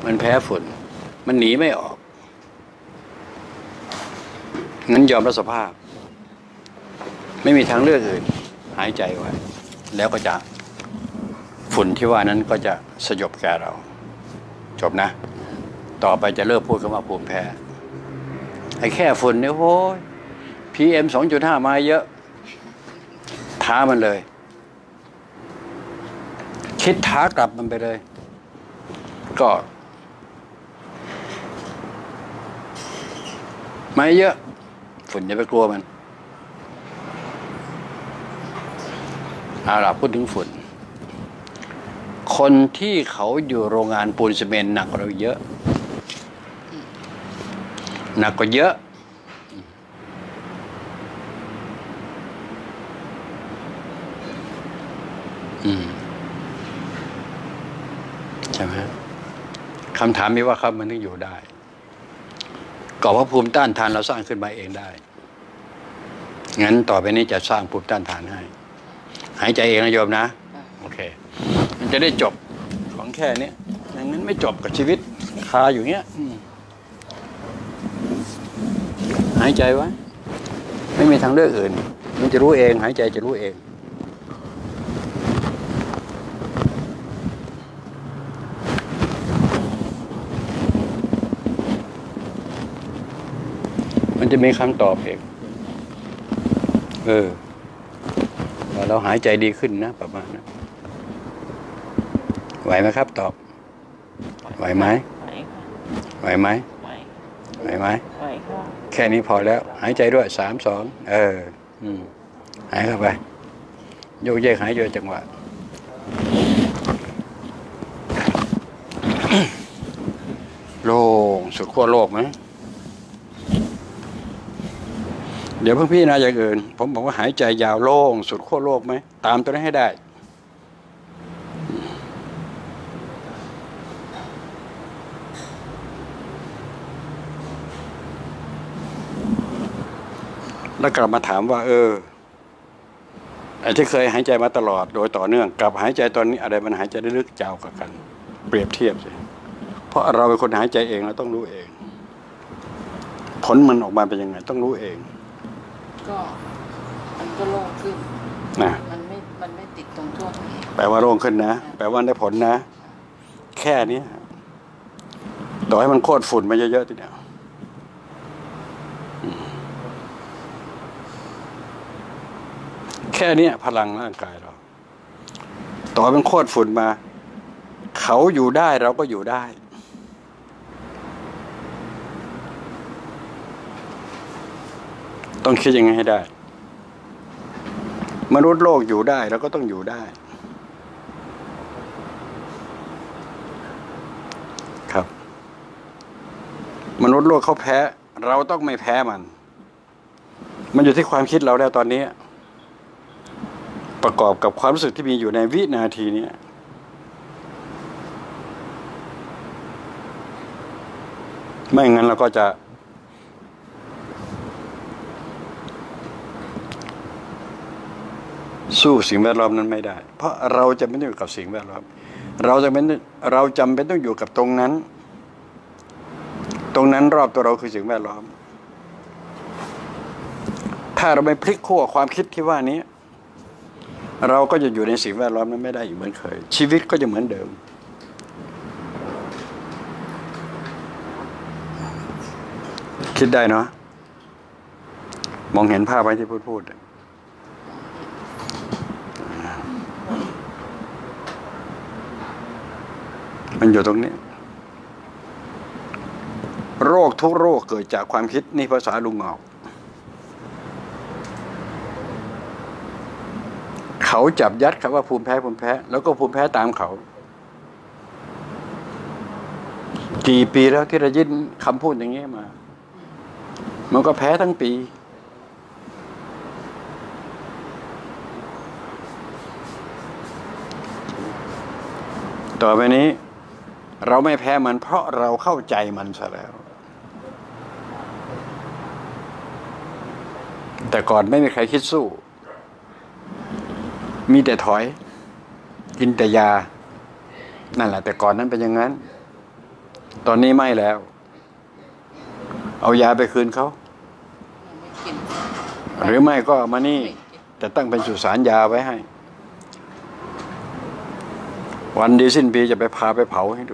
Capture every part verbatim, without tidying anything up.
มันแพ้ฝุ่นมันหนีไม่ออกงั้นยอมรับสภาพไม่มีทางเลือกอื่นหายใจไว้แล้วก็จะฝุ่นที่ว่านั้นก็จะสยบแก่เราจบนะต่อไปจะเลิกพูดคำว่าภูมิแพ้ไอ้แค่ฝุ่นเนี่ยโอ้ย พี เอ็ม สองจุดห้า มาเยอะท้ามันเลยคิดท้ากลับมันไปเลยก็มาเยอะฝุ่นอย่าไปกลัวมันเอาล่ะพูดถึงฝุ่นคนที่เขาอยู่โรงงานปูนซีเมนต์หนักกว่าเราเยอะหนักกว่าเยอะอืมใช่ไหมคำถามมีว่าครับมันถึงอยู่ได้ก็เพราะภูมิต้านทานเราสร้างขึ้นมาเองได้งั้นต่อไปนี้จะสร้างภูมิต้านทานให้หายใจเองนะโยมนะโอเคมันจะได้จบของแค่นี้อย่างนั้นไม่จบกับชีวิตคาอยู่เงี้ยหายใจไว้ไม่มีทางเลือกอื่นมันจะรู้เองหายใจจะรู้เองมันจะมีคำตอบเองเออเราหายใจดีขึ้นนะประมาณนั้นไหวไหมครับตอบไหวไหมไหวไหมไหวไหมแค่นี้พอแล้วหายใจด้วยสามสองเอออืมหายเข้าไปโยกเยกหายใจจังหวะโล่งสุดขั้วโลกไหมเดี๋ยวเพิ่งพี่นะอย่างอื่นผมบอกว่าหายใจยาวโล่งสุดขั้วโลกไหมตามตัวนี้ให้ได้แล้วกลับมาถามว่าเออไอ้ที่เคยหายใจมาตลอดโดยต่อเนื่องกับหายใจตอนนี้อะไรมันหายใจได้ลึกยาวกว่ากันเปรียบเทียบสิเพราะเราเป็นคนหายใจเองเราต้องรู้เองผลมันออกมาเป็นยังไงต้องรู้เองก็มันก็โล่งขึ้นนะมันไม่มันไม่ติดตรงช่วงนี้แปลว่าโล่งขึ้นนะแปลว่าได้ผลนะแค่นี้ต่อให้มันโคตรฝุ่นมาเยอะๆทีเดียวแค่นี้พลังร่างกายเราต่อให้มันโคตรฝุ่นมาเขาอยู่ได้เราก็อยู่ได้ต้องคิดยังไงให้ได้มนุษย์โลกอยู่ได้เราก็ต้องอยู่ได้ครับมนุษย์โลกเขาแพ้เราต้องไม่แพ้มันมันอยู่ที่ความคิดเราแล้วตอนนี้ประกอบกับความรู้สึกที่มีอยู่ในวินาทีนี้ไม่งั้นเราก็จะสู้สิ่งแวดล้อมนั้นไม่ได้เพราะเราจะไม่ต้องอยู่กับสิ่งแวดล้อมเราจะเป็นเราจำเป็นต้องอยู่กับตรงนั้นตรงนั้นรอบตัวเราคือสิ่งแวดล้อมถ้าเราไม่พลิกขั้วความคิดที่ว่านี้เราก็จะอยู่ในสิ่งแวดล้อมนั้นไม่ได้อีกเหมือนเคยชีวิตก็จะเหมือนเดิมคิดได้เนาะมองเห็นภาพไหมที่พูดพูดมันอยู่ตรงนี้โรคทุกโรคเกิดจากความคิดนี่ภาษาลุงออกเขาจับยัดคำว่าภูมิแพ้ภูมิแพ้แล้วก็ภูมิแพ้ตามเขากี่ปีแล้วที่เรายินคำพูดอย่างนี้มามันก็แพ้ทั้งปีต่อไปนี้เราไม่แพ้มันเพราะเราเข้าใจมันซะแล้วแต่ก่อนไม่มีใครคิดสู้มีแต่ถอยกินแต่ยานั่นแหละแต่ก่อนนั้นเป็นอย่างนั้นตอนนี้ไม่แล้ว เอายาไปคืนเขาไม่กินหรือไม่ก็เอามานี่ไม่กินแต่ตั้งเป็นสุสานยาไว้ให้ วันดีสิ้นปีจะไปพาไปเผาให้ดู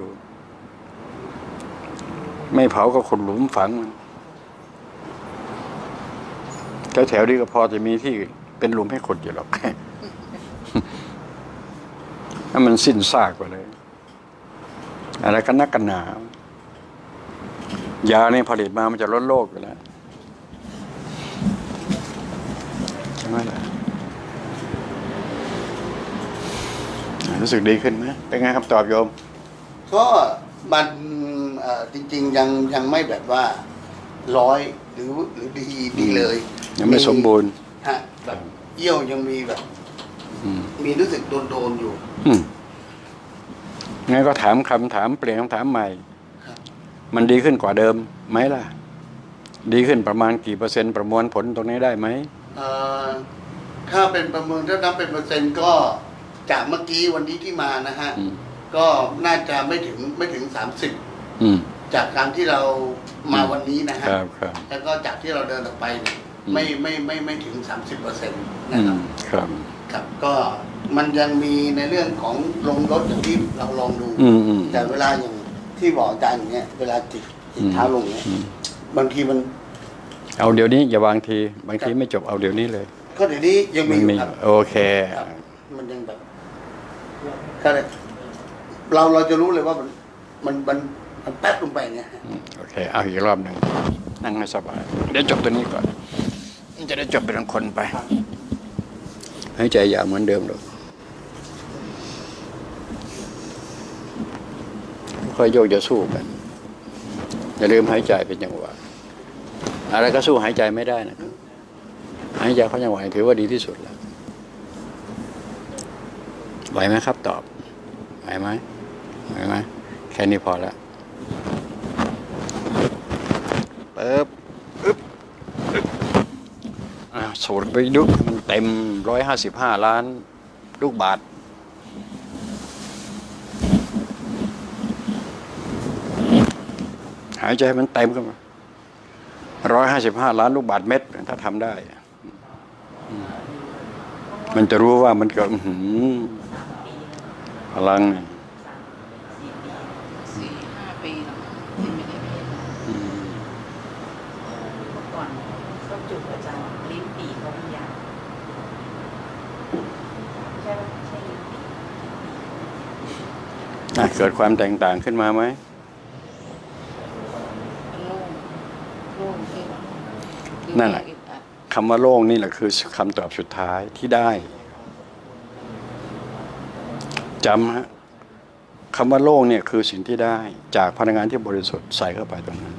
ไม่เผาก็ขุดหลุมฝังมันแถวๆนี้ก็พอจะมีที่เป็นหลุมให้ขุดอยู่หรอก ถ้ามันสิ้นซากไปเลย อะไรกันนักกันหนายาเนี่ยผลิตมามันจะลดโรคอยู่แล้วใช่ไหมล่ะรู้สึกดีขึ้นไหมเป็นไงครับตอบโยมก็มันเอ่อจริงๆยังยังไม่แบบว่าร้อยหรือหรือดีดีเลยยังไม่สมบูรณ์ฮะแบบเยี่ยวยังมีแบบอืมมีรู้สึกโดนโดนๆอยู่อืมงั้นก็ถามคำถามเปลี่ยนคำถามใหม่ครับมันดีขึ้นกว่าเดิมไหมล่ะ ดีขึ้นประมาณกี่เปอร์เซ็นต์ประมวลผลตรงนี้ได้ไหมเอ่อถ้าเป็นประเมินถ้านับเป็นเปอร์เซ็นต์ก็จากเมื่อกี้วันนี้ที่มานะฮะอืมก็น่าจะไม่ถึงไม่ถึงสามสิบอืมจากการที่เรามาวันนี้นะฮะครับครับแล้วก็จากที่เราเดินออกไปเนี่ยอืมไม่ไม่ไม่ไม่ถึงสามสิบเปอร์เซ็นต์อืนะครับมครับครับก็มันยังมีในเรื่องของลงรถอย่างที่เราลองดูอืมอืมแต่เวลาอย่างที่บอกอาจารย์อย่างเงี้ยเวลาจิตจิตเท้าลงเนี่ยอืมบางทีมันเอาเดี๋ยวนี้อย่าวางที บางทีไม่จบเอาเดี๋ยวนี้เลยก็เดี๋ยวนี้ยังมีมันอยู่มีครับโอเคครับมันยังแบบก็เลยเราเราจะรู้เลยว่ามันมันมันมันแป๊บลงไปเนี่ยอืมโอเค เอาอีกรอบหนึ่งนั่งให้สบายเดี๋ยวจบตัวนี้ก่อนจะได้จบเป็นคนไปให้ใจยาวเหมือนเดิมหรอกค่อยโยกจะสู้กันอย่าลืมหายใจเป็นจังหวะอะไรก็สู้หายใจไม่ได้นะครับหายใจเขาจังหวะถือว่าดีที่สุดแล้วไหวไหมครับตอบไหวไหมไหวไหมแค่นี้พอแล้วเปิบอึ๊บอึ๊บอ่าสูดไปดุมันเต็มร้อยห้าสิบห้าล้านลูกบาทหายใจมันเต็มขึ้นมาร้อยห้าสิบห้าล้านลูกบาทเม็ดถ้าทำได้มันจะรู้ว่ามันเกิดพลังสี่ห้าปีแล้วที่ไม่ได้ไปอืมเมื่อก่อนก็จุกอาจารย์ลิ้นปี่เขาพยายามใช่ไหมใช่ลิ้นปี่อ่ะเกิดความแตกต่างขึ้นมาไหมโล่งโล่งที่แบบนั่นแหละอึดอัดคำว่าโล่งนี่แหละคือคำตอบสุดท้ายที่ได้จำฮะคำว่าโล่งเนี่ยคือสิ่งที่ได้จากพลังงานที่บริสุทธิ์ใส่เข้าไปตรงนั้น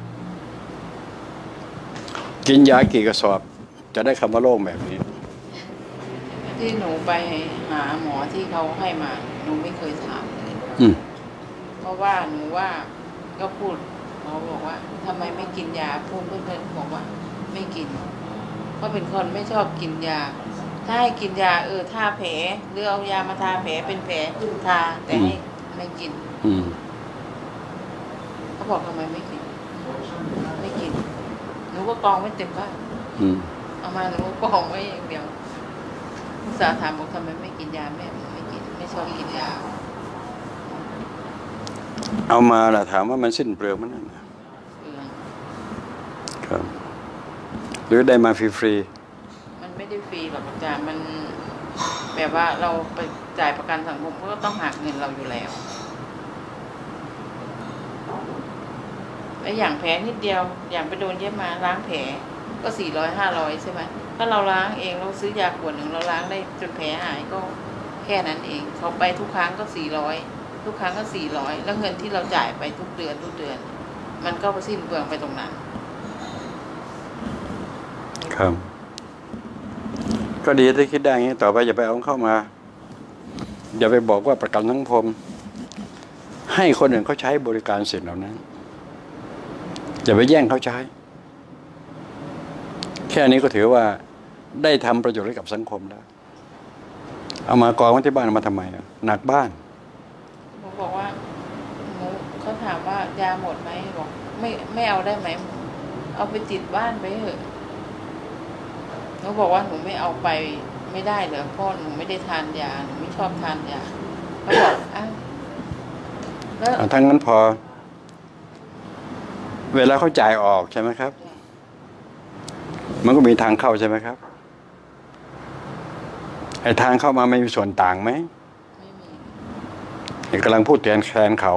กินยากี่กระสอบจะได้คำว่าโล่งแบบนี้ที่หนูไปหาหมอที่เขาให้มาหนูไม่เคยถามเลยอืมเพราะว่าหนูว่าก็พูดเขาบอกว่าทำไมไม่กินยาพูดเพื่อนๆบอกว่าไม่กินเพราะเป็นคนไม่ชอบกินยา ถ้าให้กินยาเออทาแผลหรือเอายามาทาแผลเป็นแผลทาแต่ให้ไม่กินอืมเขาบอกทำไมไม่กิน ไม่กินหนูก็กองไว้เต็มบ้านอืมเอามาหนูก็กองไว้อย่างเดียวอุตส่าห์ถามบอกทำไมไม่กินยาแม่บอกไม่กินไม่ชอบกินยาเอามาล่ะถามว่ามันสิ้นเปลืองมั้ยนั่นน่ะเอืองครับ หรือได้มาฟรีมันไม่ได้ฟรีหรอกอาจารย์มันแบบว่าเราไปจ่ายประกันสังคมก็ต้องหักเงินเราอยู่แล้วแล้วอย่างแผลนิดเดียว อย่างไปโดนเย็บมาล้างแผลก็สี่ร้อยห้าร้อยใช่ไหมถ้าเราล้างเองเราซื้อยาขวดหนึ่งเราล้างได้จนแผลหายก็แค่นั้นเองเขาไปทุกครั้งก็สี่ร้อยทุกครั้งก็สี่ร้อยแล้วเงินที่เราจ่ายไปทุกเดือนทุกเดือน มันก็สิ้นเปลืองไปตรงนั้นๆครับ ก็ดีที่คิดได้อย่างนี้ต่อไปอย่าไปเอาเข้ามา อย่าไปบอกว่าประกันสังคมให้คนอื่นเขาใช้บริการสิ่งเหล่านั้นอย่าไปแย่งเขาใช้ แค่นี้ก็ถือว่าได้ทำประโยชน์ให้กับสังคมแล้วเอามากองไว้ที่บ้านเอามาทำไมอ่ะหนักบ้านเขาบอกว่าหนูเขาถามว่ายาหมดไหมบอกไม่ไม่เอาได้ไหมเอาไปติดบ้านไปเถอะหนูบอกว่าหนูไม่เอาไปไม่ได้เหรอพ่อหนูไม่ได้ทานยาหนูไม่ชอบทานยาเขาบอกอ้าวแล้วทั้งนั้นพอ เวลาเขาจ่ายออกใช่ไหมครับ มันก็มีทางเข้าใช่ไหมครับไอ้ทางเข้ามาไม่มีส่วนต่างไหมไม่มีนี่กำลังพูดแทนแทนเขา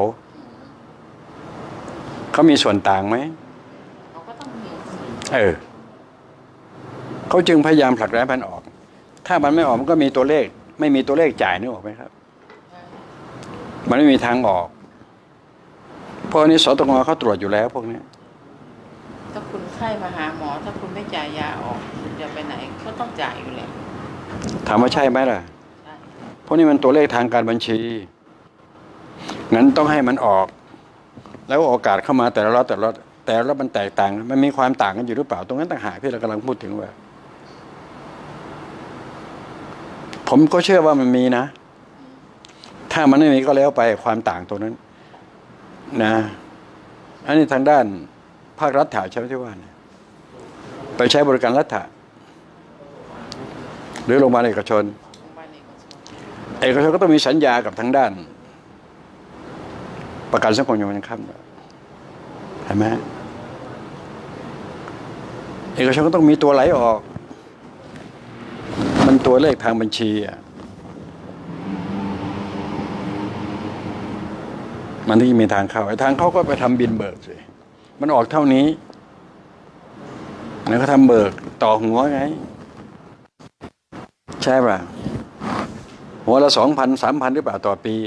เขามีส่วนต่างไหมเขาก็ต้องมีเออเขาจึงพยายามผลักดันมันออก ถ้ามันไม่ออกมันก็มีตัวเลข ไม่มีตัวเลขจ่ายนึกออกไหมครับ มันไม่มีทางออกเพราะนี้สตงเขาตรวจอยู่แล้วพวกนี้ถ้าคุณไข้มาหาหมอถ้าคุณไม่จ่ายยาออกคุณจะไปไหนก็ต้องจ่ายอยู่แล้วถามว่าใช่ไหมล่ะใช่เพราะนี่มันตัวเลขทางการบัญชีงั้นต้องให้มันออก แล้วโอกาสเข้ามาแต่ละรอบแต่ละรอบแต่ละรอบมันแตกต่างมันมีความต่างกันอยู่หรือเปล่าตรงนั้นต่างหากที่เรากำลังพูดถึงว่าผมก็เชื่อว่ามันมีนะถ้ามันไม่มีก็แล้วไปความต่างตรงนั้นนะอันนี้ทางด้านภาครัฐใช่ไหมที่ว่าเนี่ยไปใช้บริการรัฐหรือโรงพยาบาลเอกชนโรงพยาบาลเอกชนเอกชนก็ต้องมีสัญญากับทางด้านประกันสังคมอย่างมันค่ำเห็นไหมเอกชนก็ต้องมีตัวไหลออกมันตัวเลขทางบัญชีอ่ะมันที่มีทางเข้าไอ้ทางเข้าก็ไปทำบินเบิกสิมันออกเท่านี้แล้วก็ทำเบิกต่อหัวไงใช่ป่ะหัวละสองพันสามพันหรือเปล่าต่อปี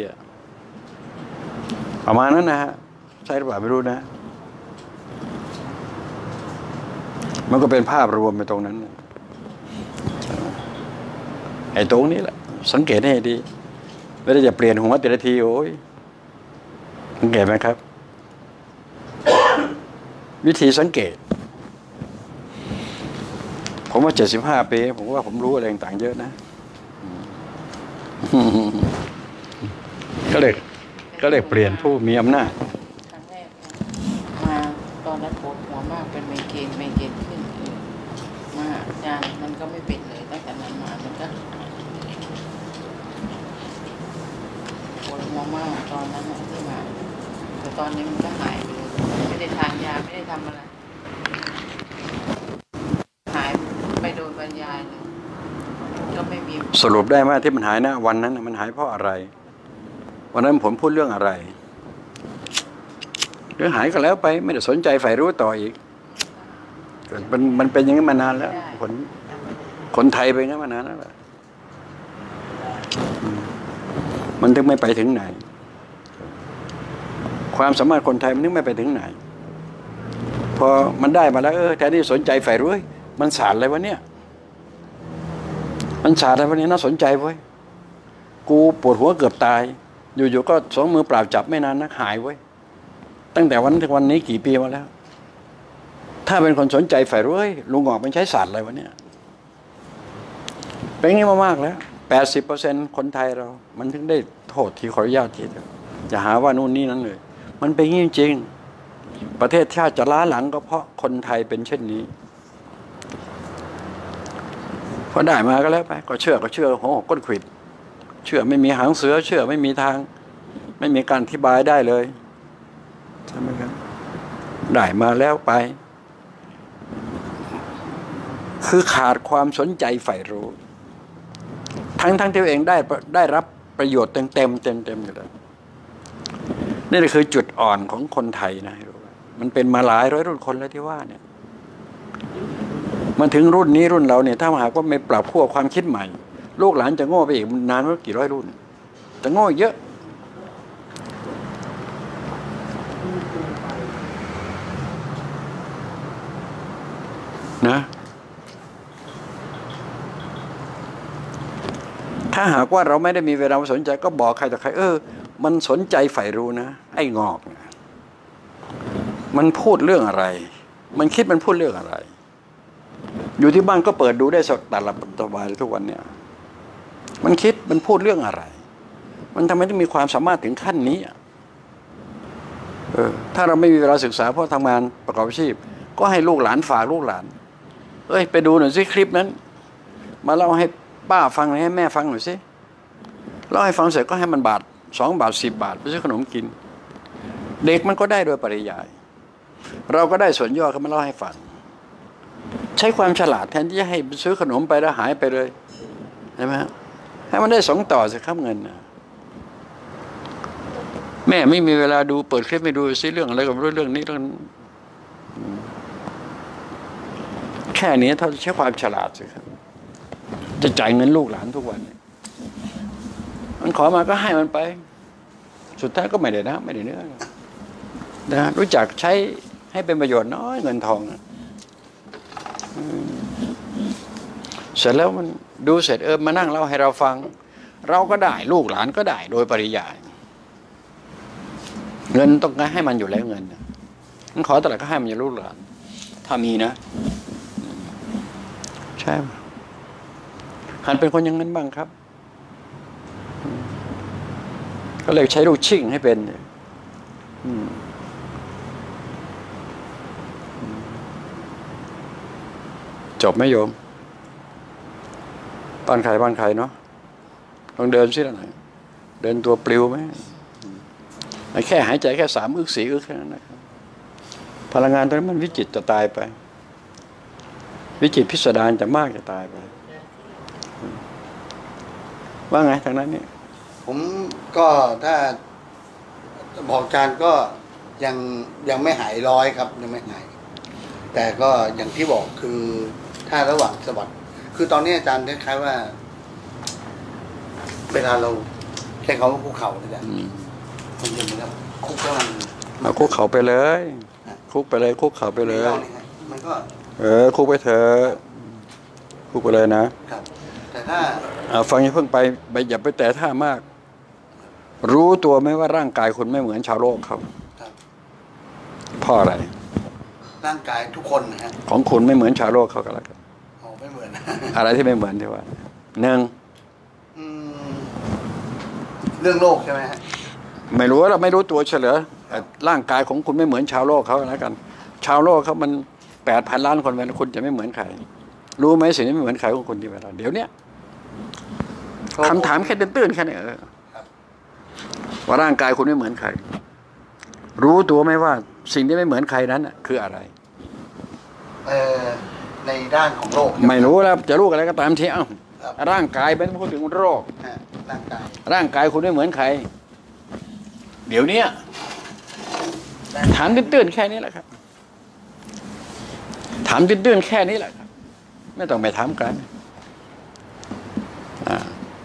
ประมาณนั้นนะฮะใช่หรือเปล่าไม่รู้นะมันก็เป็นภาพรวมไปตรงนั้นไอ้ตรงนี้แหละสังเกตให้ดีไม่ได้จะเปลี่ยนหัวแต่ละทีโอ้ยสังเกตไหมครับ วิธีสังเกตผมว่าเจ็ดสิบห้าปีผมว่าผมรู้อะไรต่างๆเยอะนะก็เลยก็เลยเปลี่ยนผู้มีอำนาจครั้งแรกมาตอนนั้นปวดหัวมากเป็นไมเกรนไมเกรนขึ้นมาอาจารย์มันก็ไม่เป็นเลยตั้งแต่นั้นมามันก็ปวดหัวมากตอนนั้นที่มาแต่ตอนนี้มันก็หายไปเลยไม่ได้ทานยาไม่ได้ทำอะไรหายไปโดนบรรยายเลยก็ไม่มีสรุปได้ไหมที่มันหายนะวันนั้นมันหายเพราะอะไรวันนั้นผมพูดเรื่องอะไรเรื่องหายก็แล้วไปไม่ได้สนใจใฝ่รู้ต่ออีกมันมันเป็นอย่างนี้มานานแล้วคนคนไทยเป็นอย่างนี้มานานแล้วมันถึงไม่ไปถึงไหนความสามารถคนไทยมันถึงไม่ไปถึงไหนพอมันได้มาแล้วเออแทนที่สนใจใฝ่รู้มันสารอะไรวะเนี่ยมันสารอะไรวะเนี่ยน่าสนใจเว้ยกูปวดหัวเกือบตายอยู่ๆก็สองมือเปล่าจับไม่นานนักหายเว้ยตั้งแต่วันถึงวันนี้กี่ปีมาแล้วถ้าเป็นคนสนใจใฝ่รู้เฮ้ยลุงออกมันใช้ศาสตร์อะไรวะเนี่ยเป็นอย่างนี้มามากแล้วแปดสิบเปอร์เซ็นต์คนไทยเรามันถึงได้โทษที่ขออนุญาตทีจะหาว่านู่นนี่นั้นเลยมันเป็นอย่างนี้จริงประเทศชาติจะล้าหลังก็เพราะคนไทยเป็นเช่นนี้พอได้มาก็แล้วไปก็เชื่อก็เชื่อหัวหกก้นขวิดเชื่อไม่มีหางเสือเชื่อไม่มีทางไม่มีการอธิบายได้เลยใช่ไหมครับได้มาแล้วไปคือขาดความสนใจใฝ่รู้ทั้งทั้งที่ตัวเองได้ได้รับประโยชน์เต็มเต็มเต็มเต็มอยู่แล้วนี่คือจุดอ่อนของคนไทยนะมันเป็นมาหลายร้อยรุ่นคนแล้วที่ว่าเนี่ยมันถึงรุ่นนี้รุ่นเราเนี่ยถ้าหากว่าไม่ปรับขั้วความคิดใหม่ลูกหลานจะโง่ไปอีกนานว่ากี่ร้อยรุ่นจะโง่เยอะนะถ้าหากว่าเราไม่ได้มีเวลาสนใจก็บอกใครต่อใครเออมันสนใจใฝ่รู้นะไอ้งอกนะมันพูดเรื่องอะไรมันคิดมันพูดเรื่องอะไรอยู่ที่บ้านก็เปิดดูได้สักแต่ละสบายทุกวันเนี่ยมันคิดมันพูดเรื่องอะไรมันทำไมต้องมีความสามารถถึงขั้นนี้เออถ้าเราไม่มีเวลาศึกษาเพราะทำงานประกอบอาชีพก็ให้ลูกหลานฝากลูกหลานเอ้ยไปดูหน่อยสิคลิปนั้นมาเล่าให้ป้าฟังหน่อยให้แม่ฟังหน่อยสิเล่าให้ฟังเสร็จก็ให้มันบาทสองบาทสิบบาทไปซื้อขนมกินเด็กมันก็ได้โดยปริยายเราก็ได้ส่วนย่อเขามาเล่าให้ฟังใช้ความฉลาดแทนที่จะให้ซื้อขนมไปแล้วหายไปเลยใช่ไหมฮะให้มันได้สองต่อสิครับเงินนะแม่ไม่มีเวลาดูเปิดคลิปไม่ดูซิเรื่องอะไรก็ไม่รู้เรื่องนี้เรื่องแค่นี้เท่าใช้ความฉลาดสิครับจะจ่ายเงินลูกหลานทุกวันมันขอมาก็ให้มันไปสุดท้ายก็ไม่ได้นะไม่ได้เนื้อนะรู้จักใช้ให้เป็นประโยชน์น้อยเงินทองนะเสร็จแล้วมันดูเสร็จเออมานั่งเล่าให้เราฟังเราก็ได้ลูกหลานก็ได้โดยปริยายเงินต้องให้มันอยู่แล้วเงินมันขอแต่ละก็ให้มันอยู่ลูกหลานถ้ามีนะใช่หันเป็นคนอย่างนั้นบ้างครับก็เลยใช้ลูกชิ่งให้เป็นจบไหมโยมบ้านใครบ้านใครเนาะลองเดินสิหน่อยเดินตัวปลิวไหมแค่หายใจแค่สามอึกสี่อึกแค่นั้นนะครับพลังงานตรงนั้นมันวิจิตรจะตายไปวิจิตรพิสดารจะมากจะตายไปว่าไงทางนั้นเนี่ยผมก็ถ้าบอกอาจารย์ก็ยังยังไม่หายร้อยครับยังไม่หายแต่ก็อย่างที่บอกคือถ้าระหว่างสวัสดิ์คือตอนนี้อาจารย์คล้ายๆว่าเวลาเราใช้คำว่าคุกเข่าเลยจ้ะมันยังไงครับคุกก็มันเอาคุกเข่าไปเลยคุกไปเลยคุกเข่าไปเลยมันก็เออคุกไปเถอะคุกไปเลยนะครับแต่ถ้าฟังอย่าเพิ่งไปอย่าไปแต่ท่ามากรู้ตัวไหมว่าร่างกายคุณไม่เหมือนชาวโลกครับเพราะอะไรร่างกายทุกคนนะฮะของคุณไม่เหมือนชาวโลกเขากันแล้วกันอ๋อไม่เหมือนอะไรที่ไม่เหมือนที่ว่าหนึ่งเรื่องโลกใช่ไหมฮะไม่รู้เราไม่รู้ตัวเฉลยร่างกายของคุณไม่เหมือนชาวโลกเขาแล้วกันชาวโลกเขามันแปดพันล้านคนเวลาคุณจะไม่เหมือนใครรู้ไหมสิ่งนี้ไม่เหมือนใครของคุณที่เวลาเดี๋ยวเนี้ยคำถามแค่ตื้นๆแค่นี้เออว่าร่างกายคุณไม่เหมือนใครรู้ตัวไหมว่าสิ่งที่ไม่เหมือนใครนั้นคืออะไรเออในด้านของโรคไม่รู้แล้วจะรู้อะไรก็ตามทีเอ้าร่างกายเป็นพูดถึงโรคร่างกายร่างกายคุณไม่เหมือนใครเดี๋ยวนี้ถามตื้นๆแค่นี้แหละครับถามตื้นๆแค่นี้แหละครับไม่ต้องไปถามกันอ่า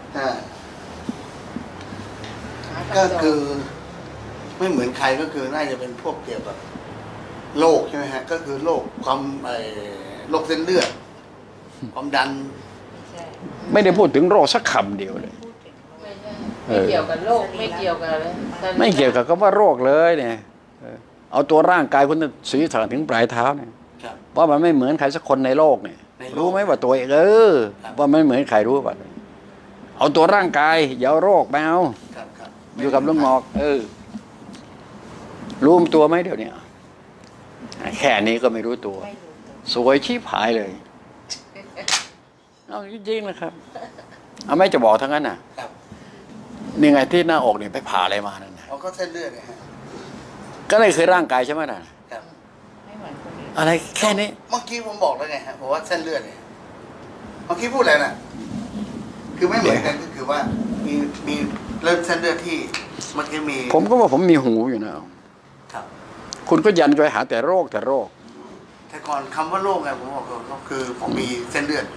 ก็คือไม่เหมือนใครก็คือน่าจะเป็นพวกเกี่ยวกับโรคใช่ไหมฮะก็คือโรคความไอ้โรคเส้นเลือดความดันไม่ได้พูดถึงโรคสักคำเดียวเลยไม่เกี่ยวกับโรคไม่เกี่ยวกับอะไรไม่เกี่ยวกับคำว่าโรคเลยเนี่ยเอาตัวร่างกายคุณศีรษะถึงปลายเท้าเนี่ยเพราะมันไม่เหมือนใครสักคนในโลกเนี่ยรู้ไหมว่าตัวเองเออว่าไม่เหมือนใครรู้ป่ะเอาตัวร่างกายอย่าเอาโรคไปเอาอยู่กับลูกงอกเออรู้ตัวไหมเดี๋ยวนี้แค่นี้ก็ไม่รู้ตัวสวยชีพหายเลยเอาจริงๆนะครับเอาไม่จะบอกทั้งนั้นน่ะนี่ไงที่หน้าอกเนี่ยไปผ่าอะไรมานั่นนะเขาก็เส้นเลือดไงฮะก็เลยคือร่างกายใช่ไหมน่ะอะไรแค่นี้เมื่อกี้ผมบอกแล้วไงฮะผมว่าเส้นเลือดเนี่ยเมื่อกี้พูดอะไรน่ะคือไม่เหมือนกันก็คือว่ามีมีเริ่มเส้นเลือดที่เมื่อกี้มีผมก็ว่าผมมีหูอยู่นะครับคุณก็ยันไปหาแต่โรคแต่โรคแต่ก่อนคำว่าโรคไงผมบอกก็คือผมมีเส้นเลือด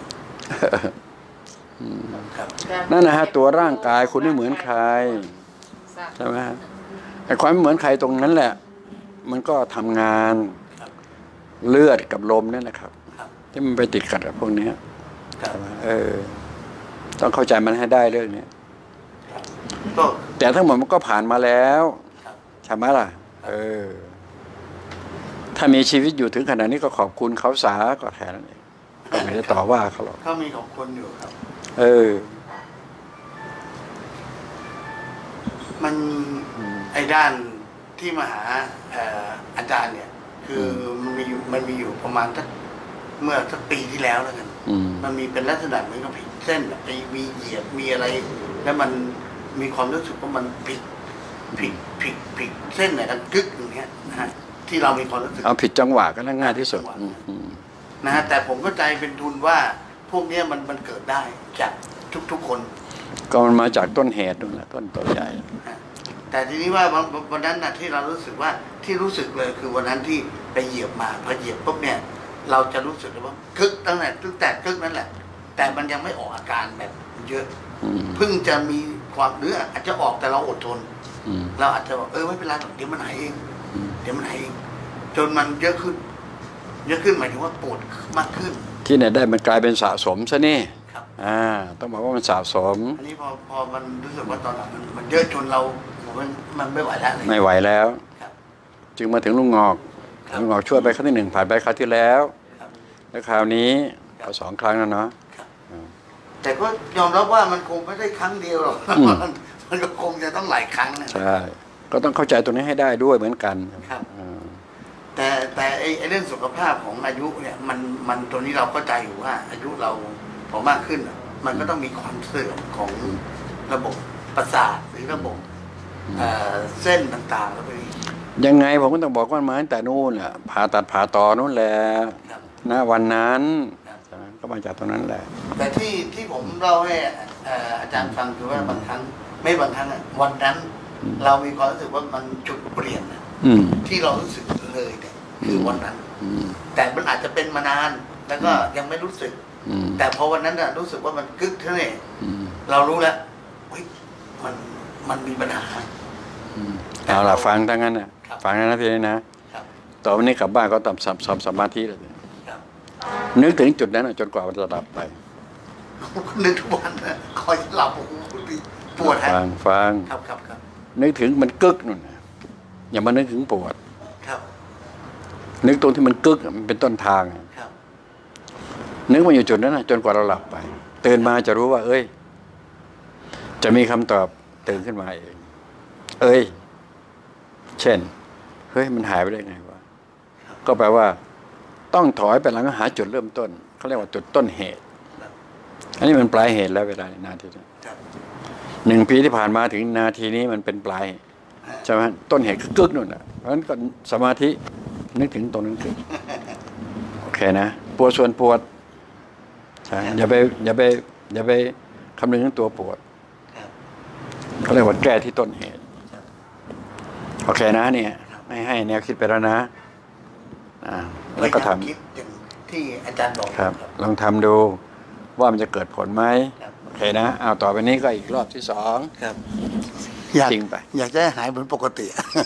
นั่นนะฮะตัวร่างกายคุณไม่เหมือนใครใช่ไหมฮะไอ้ความไม่เหมือนใครตรงนั้นแหละมันก็ทำงานเลือดกับลมนี่นะครับที่มันไปติดขัดกับพวกนี้เออต้องเข้าใจมันให้ได้เรื่องนี้แต่ทั้งหมดมันก็ผ่านมาแล้วใช่ไหมล่ะเออถ้ามีชีวิตอยู่ถึงขนาดนี้ก็ขอบคุณเขาสาก็แค่นั้นเองก็ไม่ได้ต่อว่าเขาหรอกเขามีขอบคุณอยู่ครับเออมันไอ้ด้านที่มาหาเอ่ออาจารย์เนี่ย คือมันมีอยู่มันมีอยู่ประมาณสักเมื่อสักปีที่แล้วแล้วกันอืมมันมีเป็นลักษณะเหมือนกับผิดเส้นอะไอ้มีเหยียบมีอะไร แล้วมันมีความรู้สึกว่ามันผิดผิดผิดผิดเส้นไหนกันกึกอย่างเงี้ยนะฮะที่เรามีความรู้สึกเอาผิดจังหวะก็น่าง่ายที่สุดอืมอืมนะฮะแต่ผมเข้าใจเป็นทุนว่าพวกเนี้ยมันมันเกิดได้จากทุกๆคนก็มันมาจากต้นเหตุนู่นแหละต้นต้นใหญ่แต่ทีนี้ว่าวันวันนั้นนะที่เรารู้สึกว่าที่รู้สึกเลยคือวันนั้นที่ไปเหยียบมาพอเหยียบปุ๊บเนี่ย เราจะรู้สึกเลยว่าคึกตั้งแต่ตั้งแต่คึกนั่นแหละ แต่มันยังไม่ออกอาการแบบเยอะอืมเพิ่งจะมีความหรืออาจจะออกแต่เราอดทนอืมเราอาจจะบอกเออไม่เป็นไรหรอกเดี๋ยวมันหายเองอืมเดี๋ยวมันหายเองจนมันเยอะขึ้น เยอะขึ้นหมายถึงว่าปวดมากขึ้นที่ไหนได้มันกลายเป็นสะสมซะนี่ครับอ่า ต้องบอกว่ามันสะสมอันนี้พอพอมันรู้สึกว่าตอนหลังมันมันเยอะจนเรามันมันไม่ไหวแล้วเลยไม่ไหวแล้วครับจึงมาถึงลุงงอกครับลุงงอกช่วยไปครั้งที่หนึ่งผ่านไปครั้งที่แล้วครับแล้วคราวนี้เอาสองครั้งแล้วเนาะแต่ก็ยอมรับว่ามันคงไม่ได้ครั้งเดียวหรอกอืมมันมันก็คงจะต้องหลายครั้งนะใช่ ก็ต้องเข้าใจตรงนี้ให้ได้ด้วยเหมือนกันครับอ่าแต่แต่ไอ้ไอ้เรื่องสุขภาพของอายุเนี่ยมันมันตัวนี้เราเข้าใจอยู่ว่า อายุเราพอมากขึ้นอะมันก็ต้องมีความเสื่อมของระบบประสาทหรือระบบเอ่อเส้นต่างๆแล้วไปนี้ยังไงผมก็ต้องบอกว่ามาตั้งแต่นู่นแหละผ่าตัดผ่าต่อนู่นแหละครับณวันนั้นครับใช่ไหมก็มาจากตรงนั้นแหละแต่ที่ที่ผมเล่าให้เอ่ออาจารย์ฟังคือว่าบางครั้งไม่บางครั้งอะวันนั้นอืมเรามีความรู้สึกว่ามันจุดเปลี่ยนอะอืมที่เรารู้สึกเลยเนี่ยคือวันนั้นอืมแต่มันอาจจะเป็นมานานแล้วก็ยังไม่รู้สึกอืมแต่พอวันนั้นน่ะรู้สึกว่ามันกึกเท่านั้นเองอืมเรารู้แล้วเฮ้ยมันมันมีปัญหาอืมเอาล่ะฟังทั้งนั้นนะครับ ฟังนะทีนี้นะครับ ต่อวันนี้กลับบ้านก็ต้องทำทำสมาธิเลยครับนึกถึงจุดนั้นน่ะจนกว่ามันจะดับไปนึกทุกวันนะคอยหลับโอ้โหปวดฮะฟังฟังครับครับครับนึกถึงมันกึกนู่นน่ะอย่ามานึกถึงปวดครับนึกตรงที่มันกึกอ่ะมันเป็นต้นทางอ่ะครับนึกมาอยู่จุดนั้นน่ะจนกว่าเราหลับไปตื่นมาจะรู้ว่า เอ้ย จะมีคำตอบตื่นขึ้นมาเอง เอ้ย เช่น เฮ้ยมันหายไปได้ไงวะก็แปลว่า ต้องถอยไปหลังหาจุดเริ่มต้นเขาเรียกว่าจุดต้นเหตุครับอันนี้มันปลายเหตุแล้วเวลานาทีนี้ครับหนึ่งปีที่ผ่านมาถึงนาทีนี้มันเป็นปลายใช่ไหมต้นเหตุคือกึกนู่นน่ะเพราะฉะนั้นก็สมาธินึกถึงตรงนั้นคือโอเคนะปวดส่วนปวดใช่อย่าไปอย่าไปอย่าไปคำนึงถึงตัวปวดครับเขาเรียกว่าแก้ที่ต้นเหตุครับโอเคนะเนี่ยไม่ให้แนวคิดไปแล้วนะอ่าแล้วก็ทพยายามคิดอย่างที่อาจารย์บอกำครับ ลองทำดูว่ามันจะเกิดผลไหมครับโอเคนะเอาต่อไปนี้ก็อีกรอบที่สองครับอยากทิ้งไปอยากจะให้หายเหมือนปกติ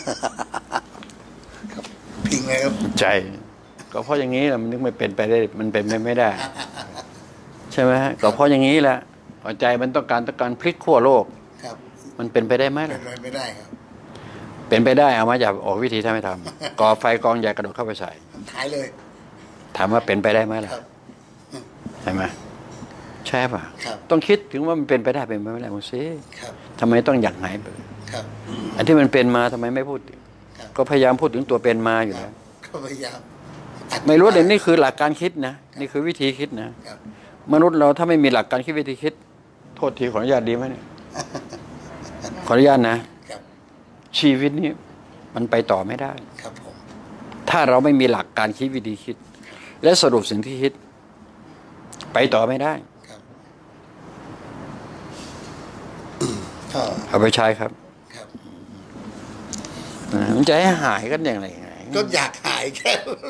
ครับพิงเลยครับใจ ก็เพราะอย่างนี้แหละมันนึกไม่เป็นไปได้มันเป็นไปไม่ได้ ใช่ไหมฮะก็เพราะอย่างนี้แหละหัวใจมันต้องการต้องการพลิกขั้วโลกครับมันเป็นไปได้ไหมเป็ล่ะนไปไม่ได้ครับเป็นไปได้เอามาจากออกวิธีถ้าไม่ทำ ก่อไฟกองใหญ่กระโดดเข้าไปใส่หายเลยถามว่าเป็นไปได้ไหมล่ะครับใช่ไหมใช่ป่ะครับต้องคิดถึงว่ามันเป็นไปได้เป็นไปไม่ได้มึงสิครับทำไมต้องอยากหายไปครับอันที่มันเป็นมาทำไมไม่พูดถึงครับก็พยายามพูดถึงตัวเป็นมาอยู่ครัแล้บวก็พยายามอธิบายไม่รู้แต่นี่คือหลักการคิดนะนี่คือวิธีคิดนะครับ มนุษย์เราถ้าไม่มีหลักการคิดวิธีคิด โทษทีขออนุญาตดีไหมเนี่ยขออนุญาตนะครับ ชีวิตนี้มันไปต่อไม่ได้ครับผมถ้าเราไม่มีหลักการคิดวิธีคิด และสรุปสิ่งที่คิด ไปต่อไม่ได้ครับก็เอาไปใช้ครับครับอ่ามันจะให้หายกันอย่างไรไงก็อยากหายแค่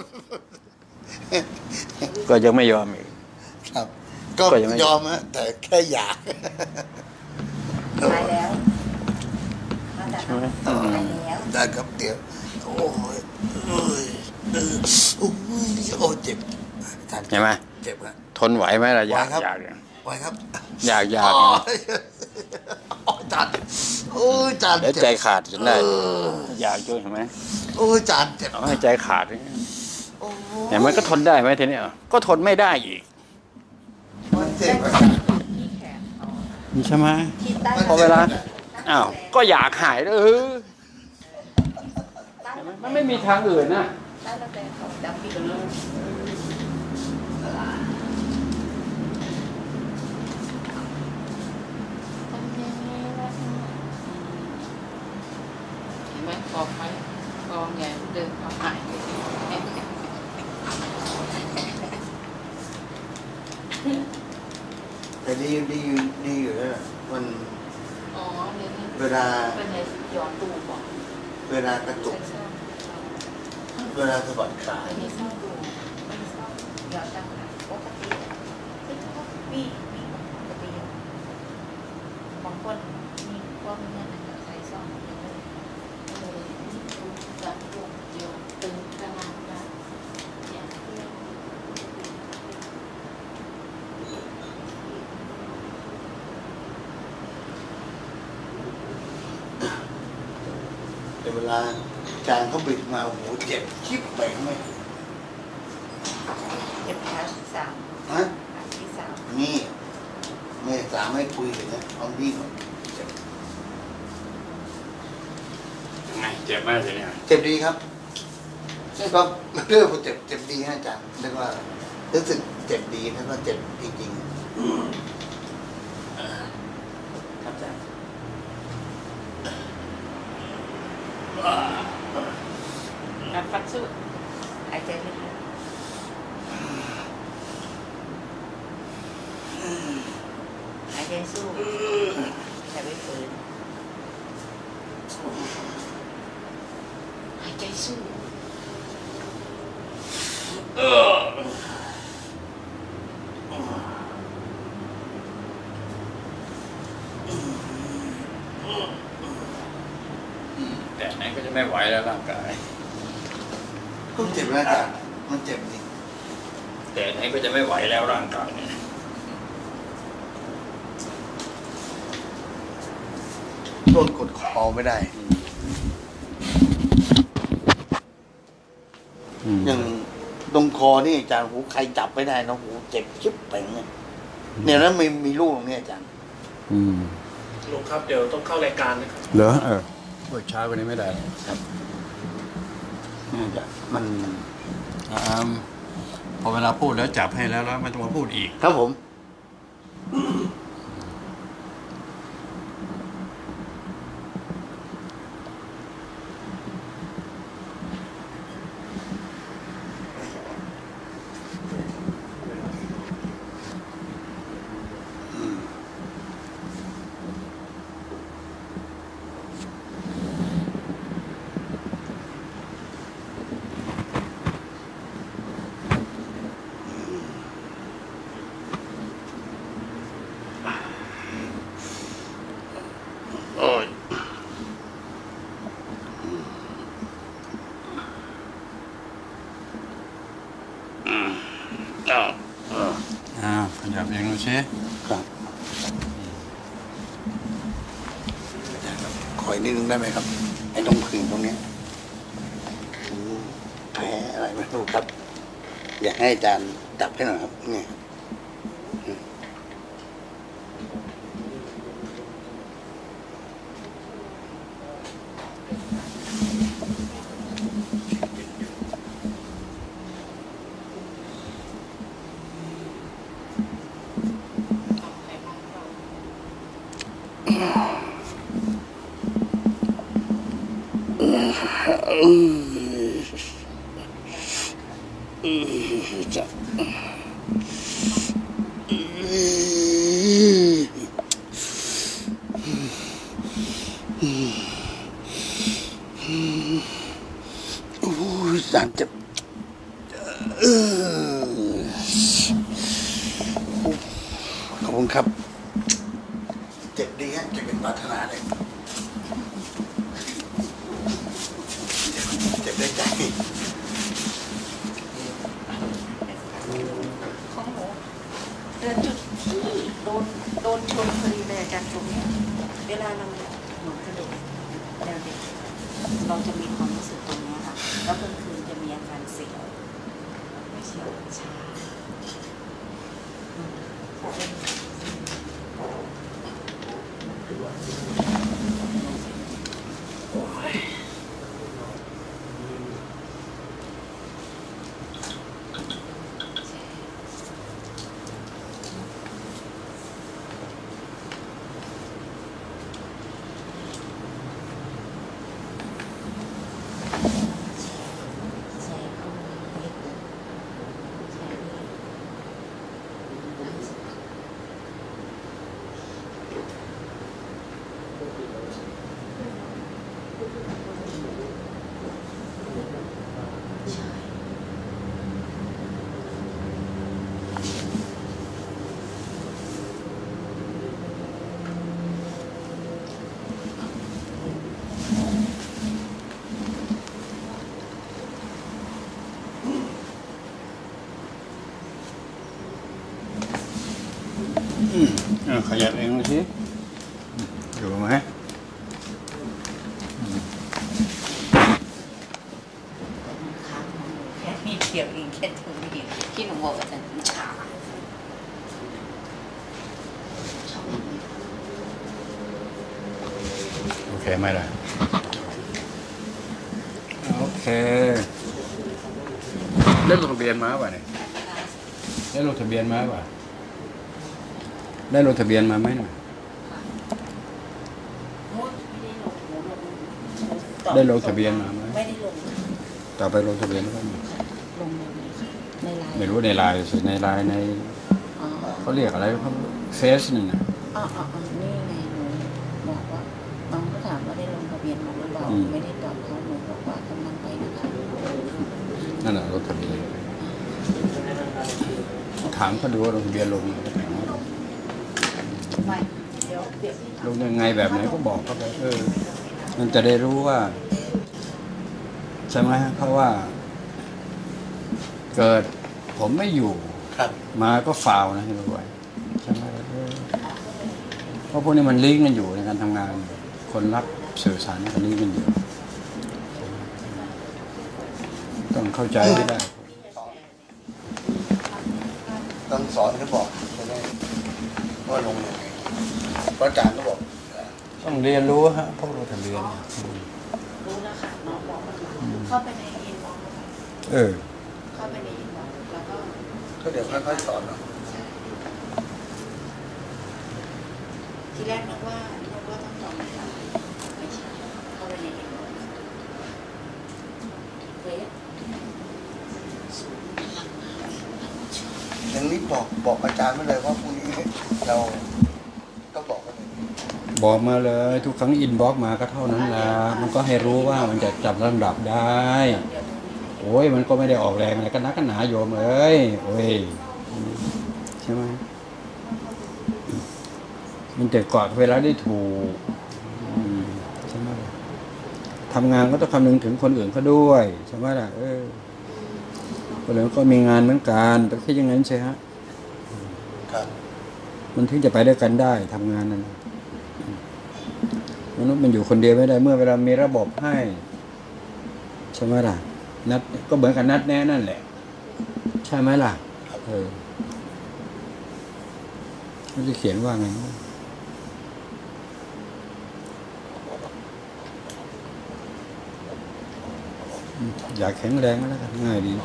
ก็ยังไม่ยอมอีกครับ ก็ก็ยังไม่ยอมฮะแต่แค่อยากหายแล้วมาจากใช่ไหมหายแล้วได้ครับเดี๋ยวโอ้ยเอ้ยเออโอ้ยโอ้เจ็บเห็นไหมเจ็บฮะทนไหวไหมล่ะอยากไหวครับอยากเนี่ยไหวครับอยากอยากโอ้ยโอ้ยจานโอ้ยจานแล้วเจ็บใจขาดจนได้เอออยากจุ้ยเห็นไหมโอ้ยจานเจ็บเอาให้ใจขาดเนี่ยโอ้ยเห็นไหมก็ทนได้ไหมทีเนี้ยก็ทนไม่ได้อีกมันเจ็บอะที่แขนเขาใช่ไหมที่ใต้พอเวลาอ้าวก็อยากหายเออมันไม่มีทางอื่นนะนั่นแล้วแต่เขาดำพี่กันเลยทำยังไงล่ะเห็นไหมกองไฟกองใหญ่เดินเอาหายไปแต่ดีดีอยู่ดีอยู่แล้วนะมันอ๋อเนี่ยนี่เวลาเป็นไงย้อนตู้ก่อนเวลากระตุกใช่เวลาสะบัดขาอันนี้ไม่ชอบดูไม่ชอบหยอดจังค่ะปกติไม่ชอบมีมีปกติบางคนมีความเงินใส่ซองเลยเออนี่ดูจับลูกเดียวตึงขนาดนั้นอย่างเดียวแต่เวลาจานเขาบิดมาโอ้โหเจ็บชิบไปไหมเจ็บขาที่สามฮะขาที่สามนี่แม่สามให้คุยกันนะเอาดีก่อนเจ็บยังไงเจ็บไหมทีเนี้ยเจ็บดีครับก็เรื่องเจ็บเจ็บดีนะอาจารย์เรียกว่ารู้สึกเจ็บดีแล้วก็เจ็บจริงๆอ่าครับอาจารย์การฟัดสู้หายใจลึกๆหายใจสู้แต่ไม่ฝืนหายใจสู้แต่ไหนก็จะไม่ไหวแล้วร่างกายก็เจ็บนะอาจารย์มันเจ็บจริงแต่ไหนก็จะไม่ไหวแล้วร่างกายโดนกดคอไม่ได้ อย่างตรงคอนี่อาจารย์หูใครจับไม่ได้นะหูเจ็บชิบเป่งเนี่ยเนี่ยแล้วมีมีลูกตรงนี้อาจารย์อืมลุงครับเดี๋ยวต้องเข้ารายการนะครับเหรอเออเปิดช้ากว่านี้ไม่ได้หรอกครับนี่อาจารย์มันอ่าพอเวลาพูดแล้วจับให้แล้วแล้วไม่ต้องมาพูดอีกครับผมโอ้ยอืมอ้าวอ้าวอ้าวขยับเองดูซิครับขออีกนิดนึงได้ไหมครับ ไอ้ตรงขืนตรงเนี้ยอืมแผลอะไรไม่รู้ครับ อยากให้อาจารย์จับให้หน่อยครับเนี่ยอืมจับโอ้ยอาจารย์เจ็บเออขอบคุณครับ เจ็บดีฮะเจ็บเป็นปรารถนาเลย เจ็บได้ใจของหนูเดินจุดที่โดนโดนชนพอดีเลยอาจารย์ตรงเนี้ยเวลาเราหนุนกระดูกแนวเด็กเราจะมีความรู้สึกตรงเนี้ยค่ะแล้วกลางคืนจะมีอาการเสียวไม่เสียวชาอืมเป็นอ่ะขยับเองดูสิอยู่ไหมครับแค่นิดเดียวเองแค่ตรงนี้ที่หนูบอกอาจารย์ชาชอบอย่างนี้โอเคไหมล่ะโอเคได้ลงทะเบียนมาป่ะเนี่ยได้ลงทะเบียนมาป่ะได้ลงทะเบียนมาไหมน่ะ ได้ลงทะเบียนมาไหมไม่ได้ลงต่อไปลงทะเบียนแล้วก็มีลงในไลน์ไม่รู้ในไลน์สิในไลน์ในอ๋อเขาเรียกอะไรเขาเฟซนี่นะอ๋ออ๋อนี่ไงหนูบอกว่าน้องก็ถามว่าได้ลงทะเบียนมาหรือเปล่าไม่ได้ตอบเขาหนูบอกว่ากำลังไปนะคะนั่นแหละลงทะเบียนถามเขาดูว่าลงทะเบียนลงไม่เดี๋ยวเดี๋ยวลงยังไงแบบไหนก็บอกเขาไปเออมันจะได้รู้ว่าใช่ไหมเพราะว่า เกิดผมไม่อยู่ครับมาก็ฟาวนะให้รู้ไว้ใช่ไหมเออเพราะพวกนี้มันลิงก์กันอยู่ในการทำงาน คนรับสื่อสารกันลิงก์กันอยู่ต้องเข้าใจให้ได้ต้องสอนเขาบอกจะได้ว่าลงยังไงเพราะอาจารย์ก็บอกต้องเรียนรู้ฮะพวกเราทำเรียนรู้แล้วค่ะน้องบอกว่าเข้าไปในอินบ็อกซ์เออเข้าไปในอินบ็อกซ์แล้วก็ก็เดี๋ยวค่อยๆสอนเนาะทีแรกนึกว่านึกว่าต้องจองในไลน์ไม่ใช่เข้าไปในอินบ็อกซ์เฟซอย่างนี้บอกบอกอาจารย์ไม่เลยว่าพรุ่งนี้เราต้องบอกกันเลยบอกมาเลยทุกครั้งอินบ็อกมาก็เท่านั้นละมันก็ให้รู้ว่ามันจะจับลำดับได้ โอ้ยมันก็ไม่ได้ออกแรงอะไรก็นักกันหนาโยมเอ้ยโอ้ยใช่ไหมมันจะกอดเวลาได้ถูกอืมใช่ไหมทำงานก็ต้องคำนึงถึงคนอื่นเขาด้วยใช่ไหมล่ะเออคนอื่นก็มีงานเหมือนกันแต่แค่อย่างนั้นใช่ฮะครับมันถึงจะไปด้วยกันได้ทำงานนั้นมนุษย์มันอยู่คนเดียวไม่ได้เมื่อเวลามีระบบให้ใช่ไหมล่ะนัดก็เหมือนกับนัดแน่นั่นแหละใช่ไหมล่ะเออมันจะเขียนว่าไงอยากแข็งแรงก็แล้วกันง่ายดี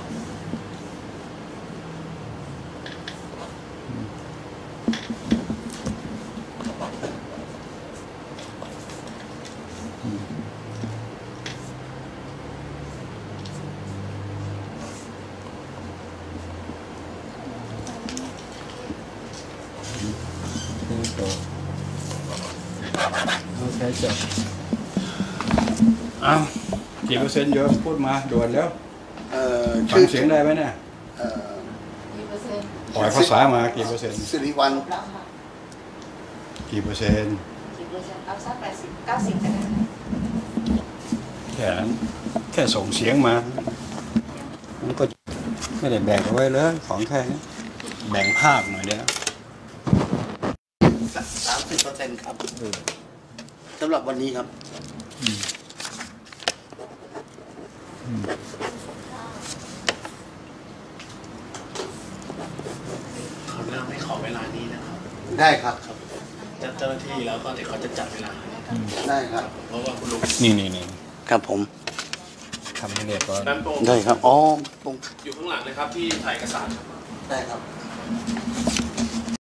โอเคจบอ้าวกี่เปอร์เซ็นต์โยมพูดมาด่วนแล้วเอ่อฟัชื่งอเสียงได้ไหมเนี่ยเอ่อกี่เปอร์เซ็นต์ปล่อยภาษามากี่เปอร์เซ็นต์สิริวัลย์แล้วค่ะกี่เปอร์เซ็นต์กี่เปอร์เซ็นต์เอาสักแปดสิบเก้าสิบก็ได้แค่นั้นแค่ส่งเสียงมามันก็ไม่ได้แบ่งเอาไว้เลยของแค่นี้แบ่งภาคหน่อยเดียวสามสิบเปอร์เซ็นต์ครับสำหรับวันนี้ครับเขาเริ่มไม่ขอเวลานี้นะครับได้ครับจัดเจ้าหน้าที่แล้วก็เดี๋ยวเขาจะจัดเวลาให้ได้ครับเพราะว่าคุณลุงนี่นี่นี่ครับผมทำให้เรียบร้อยด้านโปรงได้ครับอ๋อตรงอยู่ข้างหลังเลยครับที่ถ่ายเอกสารครับได้ครับ